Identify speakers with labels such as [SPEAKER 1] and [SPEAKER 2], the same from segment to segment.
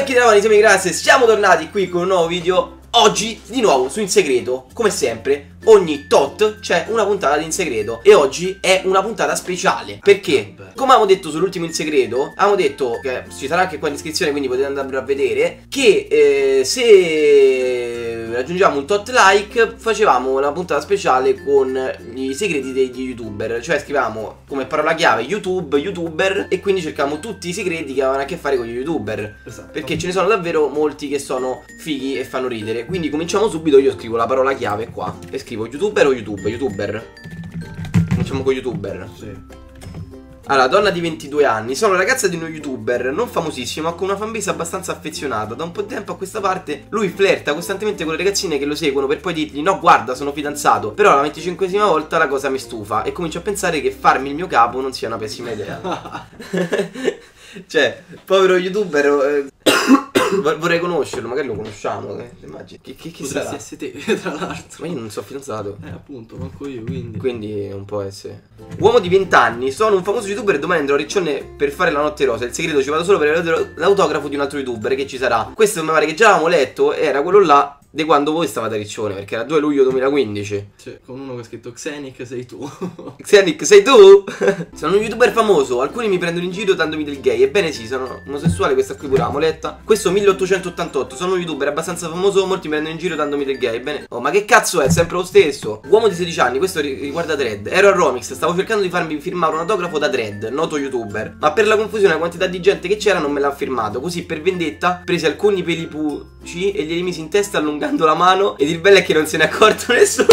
[SPEAKER 1] Bianchi della mano, insieme grazie, siamo tornati qui con un nuovo video. Oggi di nuovo su In Segreto, come sempre, ogni tot c'è una puntata di In Segreto. E oggi è una puntata speciale. Perché? Come avevamo detto sull'ultimo In Segreto, avevamo detto che ci sarà anche qua in descrizione, quindi potete andare a vedere, che se raggiungiamo un tot like facevamo una puntata speciale con i segreti degli youtuber. Cioè scrivevamo come parola chiave YouTube, youtuber, e quindi cercavamo tutti i segreti che avevano a che fare con gli youtuber. Esatto. Perché ce ne sono davvero molti che sono fighi e fanno ridere. Quindi cominciamo subito, io scrivo la parola chiave qua e scrivo youtuber o YouTube? Youtuber. Cominciamo con youtuber. Sì. Allora, donna di 22 anni, sono la ragazza di uno youtuber non famosissimo, ma con una fanbase abbastanza affezionata. Da un po' di tempo a questa parte lui flirta costantemente con le ragazzine che lo seguono per poi dirgli: no, guarda, sono fidanzato. Però la 25esima volta la cosa mi stufa e comincio a pensare che farmi il mio capo non sia una pessima idea. Cioè, povero youtuber, vorrei conoscerlo, magari lo conosciamo, immagini. Chi sarà?
[SPEAKER 2] Essere te, tra l'altro.
[SPEAKER 1] Ma io non sono fidanzato.
[SPEAKER 2] Appunto, manco io, quindi.
[SPEAKER 1] Quindi non può essere. Uomo di 20 anni, sono un famoso youtuber e domani andrò a Riccione per fare la notte rosa. Il segreto ci vado solo per l'autografo di un altro youtuber che ci sarà. Questo mi pare che già avevamo letto, era quello là di quando voi stavate a Riccione, perché era 2 luglio 2015.
[SPEAKER 2] Cioè, con uno che ha scritto Xenic sei tu.
[SPEAKER 1] Xenic sei tu? Sono un youtuber famoso, alcuni mi prendono in giro dandomi del gay. Ebbene sì, sono omosessuale, questa qui pure l'avevamo letta. Questo 1888, sono un youtuber abbastanza famoso, molti mi prendono in giro dandomi del gay. Ebbene, oh, ma che cazzo è? Sempre lo stesso. Uomo di 16 anni, questo riguarda Dredd. Ero a Romix, stavo cercando di farmi firmare un autografo da Dredd, noto youtuber, ma per la confusione la quantità di gente che c'era non me l'ha firmato. Così per vendetta presi alcuni peli puci e glieli misi in testa allungando la mano. Ed il bello è che non se ne è accorto nessuno.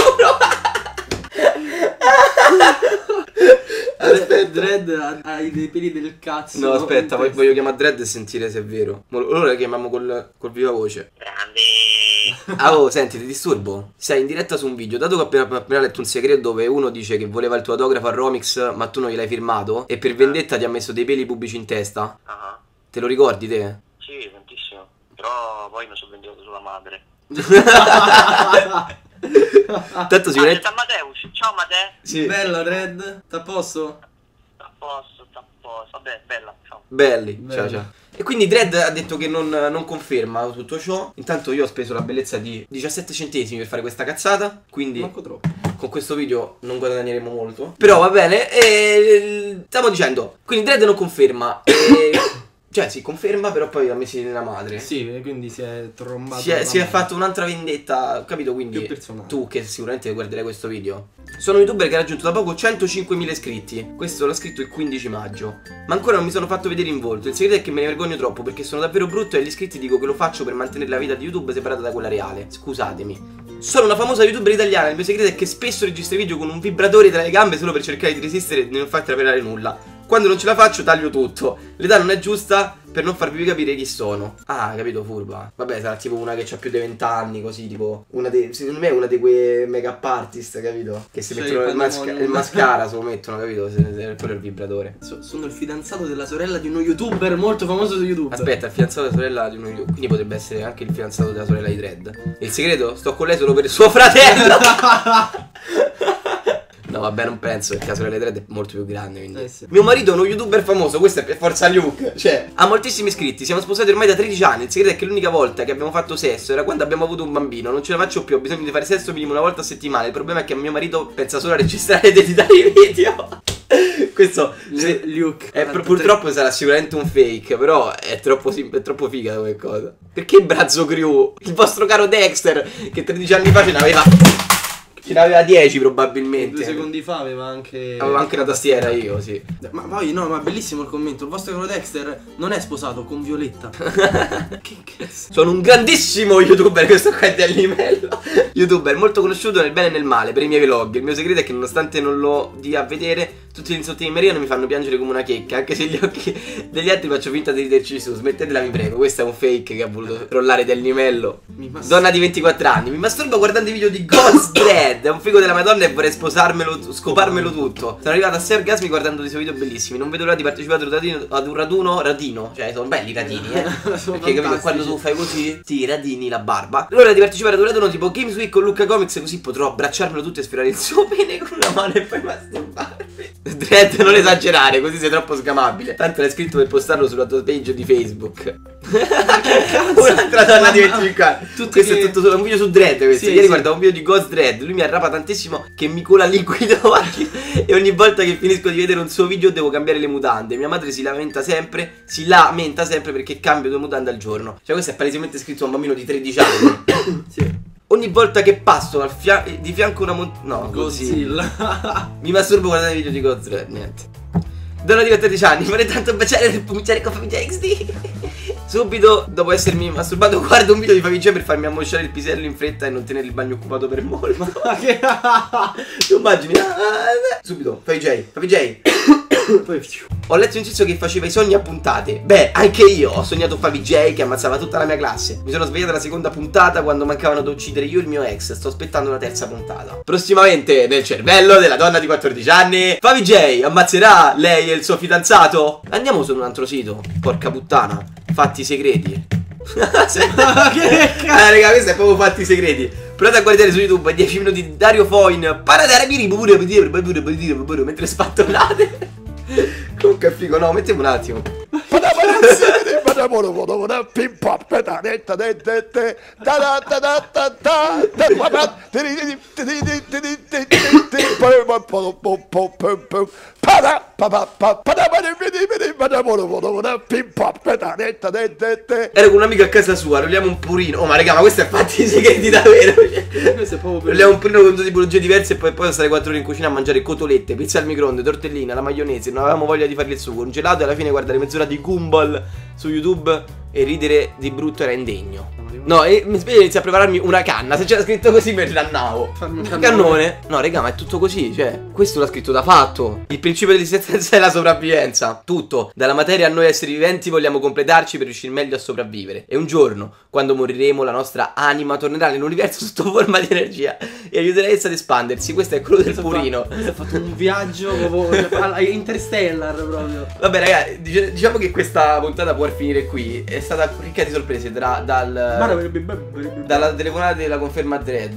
[SPEAKER 2] Aspetta, Dredd hai dei peli del cazzo.
[SPEAKER 1] No, aspetta, voglio chiamare Dredd e sentire se è vero. Allora la chiamiamo col viva voce. Grande. Ah, oh, senti, ti disturbo? Sei in diretta su un video. Dato che ho appena letto un segreto dove uno dice che voleva il tuo autografo a Romix, ma tu non gliel'hai firmato, e per vendetta ti ha messo dei peli pubblici in testa. Te lo ricordi te?
[SPEAKER 3] Sì, tantissimo. Però poi mi sono vendicato sulla madre.
[SPEAKER 1] Tanto sicuramente
[SPEAKER 3] Matteus, ciao Matteo.
[SPEAKER 1] sì.
[SPEAKER 2] Bella Dredd, t'à posto?
[SPEAKER 3] A posto. Vabbè, bella, ciao.
[SPEAKER 1] Belli, ciao. E quindi Dredd ha detto che non conferma tutto ciò. Intanto io ho speso la bellezza di 17 centesimi per fare questa cazzata, quindi
[SPEAKER 2] manco troppo.
[SPEAKER 1] Con questo video non guadagneremo molto. Però va bene. Stiamo dicendo, quindi Dredd non conferma. Cioè si conferma, però poi l'ha messi nella madre.
[SPEAKER 2] Sì, quindi si è trombato.
[SPEAKER 1] Si è fatto un'altra vendetta, capito? Quindi tu che sicuramente guarderai questo video. Sono un youtuber che ha raggiunto da poco 105.000 iscritti. Questo l'ho scritto il 15 maggio. Ma ancora non mi sono fatto vedere in volto. Il segreto è che me ne vergogno troppo perché sono davvero brutto e agli iscritti dico che lo faccio per mantenere la vita di YouTube separata da quella reale. Scusatemi. Sono una famosa youtuber italiana. Il mio segreto è che spesso registro video con un vibratore tra le gambe solo per cercare di resistere e di non far trapelare nulla. Quando non ce la faccio taglio tutto. L'età non è giusta per non farvi capire chi sono. Ah, capito, furba. Vabbè, sarà tipo una che ha più di 20 anni, così, tipo secondo me è una di quei make-up artist, capito? Che si mettono il mascara, se lo mettono, capito? Quello è il vibratore.
[SPEAKER 2] Sono il fidanzato della sorella di uno youtuber molto famoso su YouTube.
[SPEAKER 1] Aspetta, il fidanzato della sorella di uno youtuber. Quindi potrebbe essere anche il fidanzato della sorella di Dredd. Il segreto? Sto con lei solo per il suo fratello. No, vabbè, non penso, perché la sorella di Dredd è molto più grande, quindi. Sì. Mio marito è uno youtuber famoso, questo è per forza Luke. Cioè, ha moltissimi iscritti, siamo sposati ormai da 13 anni. Il segreto è che l'unica volta che abbiamo fatto sesso era quando abbiamo avuto un bambino. Non ce la faccio più, ho bisogno di fare sesso minimo una volta a settimana. Il problema è che mio marito pensa solo a registrare ed editare i video. Questo
[SPEAKER 2] Luke
[SPEAKER 1] purtroppo sarà sicuramente un fake, però è troppo figa come cosa. Perché Brazzo Crew, il vostro caro Dexter, che 13 anni fa ce n'aveva 10 probabilmente.
[SPEAKER 2] 2 secondi fa aveva anche
[SPEAKER 1] una tastiera io, sì.
[SPEAKER 2] Ma poi no, ma bellissimo il commento. Il vostro caro Dexter non è sposato con Violetta. Che cazzo.
[SPEAKER 1] Sono un grandissimo youtuber, questo qua è del livello. Youtuber molto conosciuto nel bene e nel male per i miei vlog. Il mio segreto è che nonostante non lo dia a vedere, tutti gli insulti di Mariano mi fanno piangere come una checca. Anche se gli occhi degli altri faccio finta di riderci su. Smettetela, vi prego. Questo è un fake che ha voluto trollare del livello. Donna di 24 anni. Mi masturbo guardando i video di Ghost Dredd. È un figo della Madonna e vorrei scoparmelo tutto. Sono arrivato a 6 orgasmi guardando dei suoi video bellissimi. Non vedo l'ora di partecipare ad un radino. Cioè sono belli i radini, perché capito, quando tu fai così ti radini la barba. L'ora di partecipare ad un raduno tipo Games Week con Luca Comics, così potrò abbracciarmelo tutto e sfiorare il suo pene con una mano e poi masturbarmi. Dread, non esagerare, così sei troppo scamabile. Tanto l'hai scritto per postarlo sulla tua page di Facebook. Un'altra donna di 25 anni. Questo è tutto un video su Dread, questo. Ieri guardavo un video di Ghost Dread. Lui mi arrapa tantissimo che mi cola liquido oggi. E ogni volta che finisco di vedere un suo video devo cambiare le mutande. Mia madre si lamenta sempre perché cambio 2 mutande al giorno. Cioè questo è palesemente scritto a un bambino di 13 anni.
[SPEAKER 2] Sì.
[SPEAKER 1] Ogni volta che passo di fianco a una montagna. No,
[SPEAKER 2] Godzilla.
[SPEAKER 1] mi masturbo guardando i video di Ghost Dread, niente. Donna di 14 anni, vorrei tanto baciare per cominciare con Famiglia XD. Subito dopo essermi masturbato guardo un video di Famiglia per farmi ammosciare il pisello in fretta e non tenere il bagno occupato per molto.
[SPEAKER 2] Ma che...
[SPEAKER 1] Tu immagini? Subito, Famiglia. Ho letto un tizio che faceva i sogni a puntate. Beh, anche io ho sognato Famiglia che ammazzava tutta la mia classe. Mi sono svegliato alla seconda puntata quando mancavano da uccidere io e il mio ex. Sto aspettando la terza puntata. Prossimamente nel cervello della donna di 14 anni. Famiglia ammazzerà lei e il suo fidanzato? Andiamo su un altro sito. Porca puttana. Fatti segreti. Raga, questo è proprio fatti segreti. Provate a guardare su YouTube 10 minuti di Dario Foin mentre spattolate. Comunque è figo, no, mettiamo un attimo. Ero con un amico a casa sua, rolliamo un purino. Oh ma raga, ma questo è fatti segreti davvero.
[SPEAKER 2] Questo è proprio
[SPEAKER 1] rolliamo un purino con 2 tipologie diverse e poi stare 4 ore in cucina a mangiare cotolette, pizza al microonde, tortellina, la maionese. Non avevamo voglia di fargli il sugo, un gelato e alla fine guardare mezz'ora di Gumball su YouTube e ridere di brutto era indegno. No, e mi spiego, inizio a prepararmi una canna. Se c'era scritto così me l'annavo.
[SPEAKER 2] Farmi un
[SPEAKER 1] cannone. No, raga, ma è tutto così. Cioè, questo l'ha scritto da fatto. Il principio dell'esistenza è la sopravvivenza. Tutto. Dalla materia a noi esseri viventi vogliamo completarci per riuscire meglio a sopravvivere. E un giorno, quando moriremo, la nostra anima tornerà nell'universo sotto forma di energia e aiuterà essa ad espandersi. Questo è quello del purino.
[SPEAKER 2] Ha fatto un viaggio proprio Interstellar proprio.
[SPEAKER 1] Vabbè, raga, diciamo che questa puntata può finire qui. È stata ricca di sorprese dalla telefonata della conferma Dread.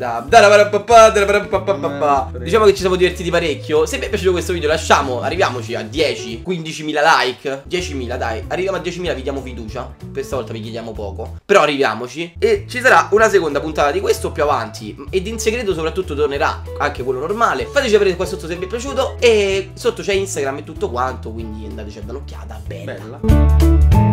[SPEAKER 1] Diciamo che ci siamo divertiti parecchio. Se vi è piaciuto questo video arriviamoci a 10-15.000 like. 10.000 dai, arriviamo a 10.000 vi diamo fiducia. Questa volta vi chiediamo poco, però arriviamoci. E ci sarà una seconda puntata di questo più avanti. Ed in segreto soprattutto tornerà anche quello normale. Fateci sapere qua sotto se vi è piaciuto. E sotto c'è Instagram e tutto quanto, quindi andateci a dare un'occhiata. Bella.